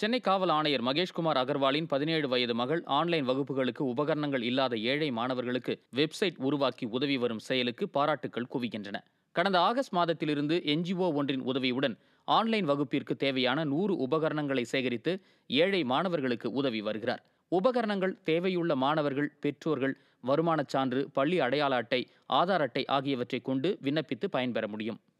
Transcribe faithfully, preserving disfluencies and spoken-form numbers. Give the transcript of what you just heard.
சென்னை காவல் ஆணையர் மகேஷ்குமார் அகர்வாலின் பதினேழு வயது மகள் ஆன்லைன் வகுப்புகளுக்கு உபகரணங்கள் இல்லாத ஏழை மாணவர்களுக்கு வெப்சைட் உருவாக்கி உதவி வரும் செயலுக்கு பாராட்டுக்கள் குவிக்கின்றன. கடந்த ஆகஸ்ட் மாதத்திலிருந்து என்ஜிஓ ஒன்றின் உதவியுடன் ஆன்லைன் வகுப்பிற்கு தேவையான நூறு உபகரணங்களை சேகரித்து ஏழை மாணவர்களுக்கு உதவி வருகிறார். உபகரணங்கள் தேவையுள்ள மாணவர்கள், பெற்றோர்கள் வருமானச் சான்று, பள்ளி அடையாள அட்டை, ஆதார் அட்டை ஆகியவற்றை கொண்டு விண்ணப்பித்து பயன்பெற முடியும்.